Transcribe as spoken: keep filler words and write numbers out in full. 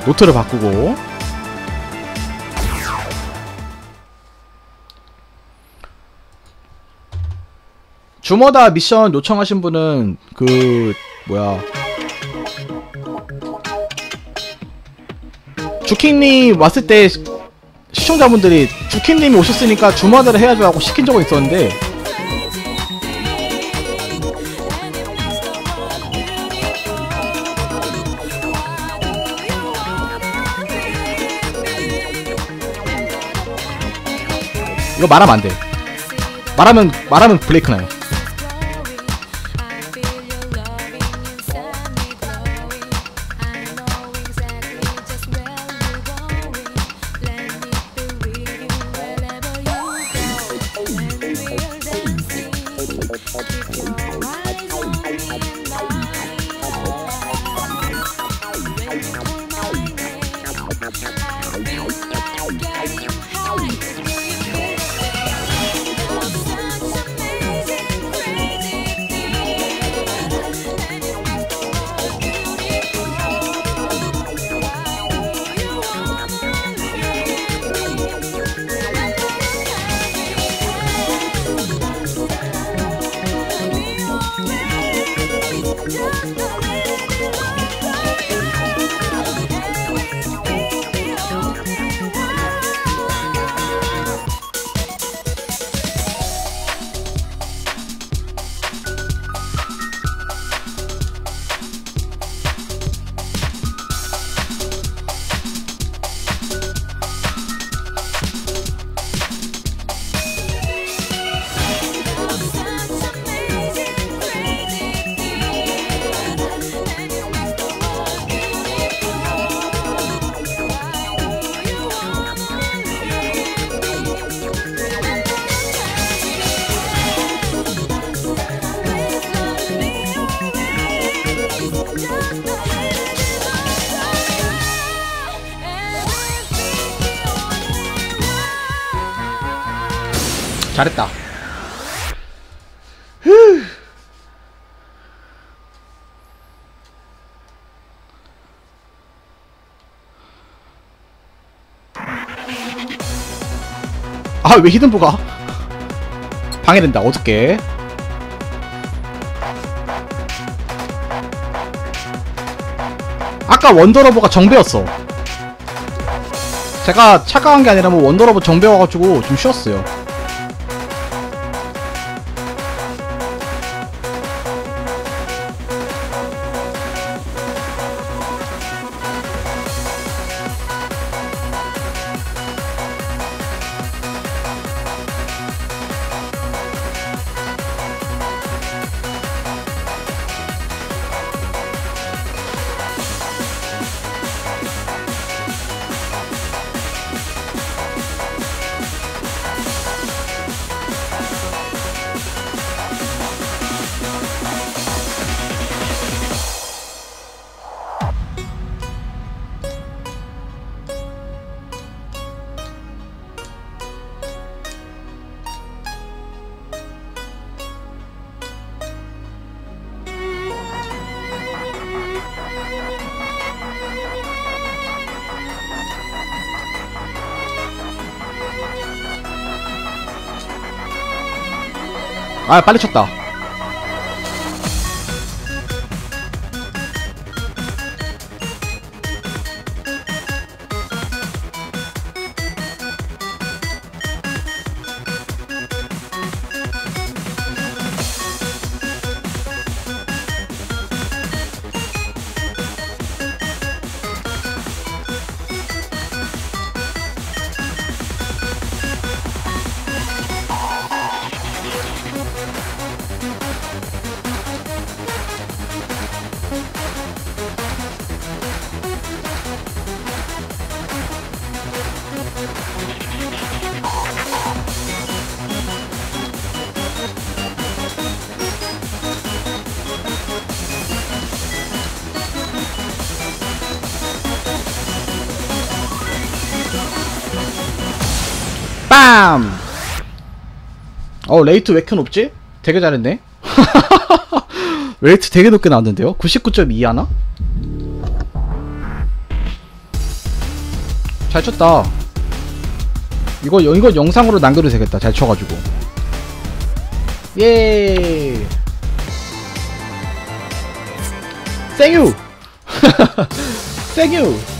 노트를 바꾸고. 주마다 미션 요청하신 분은 그 뭐야 주킹님 왔을 때 시청자분들이 주킹님이 오셨으니까 주마다를 해야죠 하고 시킨 적은 있었는데 이거 말하면 안 돼. 말하면 말하면 블레이크 나요. 잘했다. 아, 왜 히든보가 방해된다. 어떡해. 아까 원더러버가 정배였어. 제가 착각한 게 아니라 뭐 원더러버 정배 와가지고 좀 쉬었어요. 아, 빨리 쳤다. 빰! 어, 레이트 왜 이렇게 높지? 되게 잘했네. 레이트 되게 높게 나왔는데요? 구십구 점 이 하나? 잘 쳤다. 이거 이거 영상으로 남겨도 되겠다. 잘 쳐가지고. 예. 땡유. 땡유.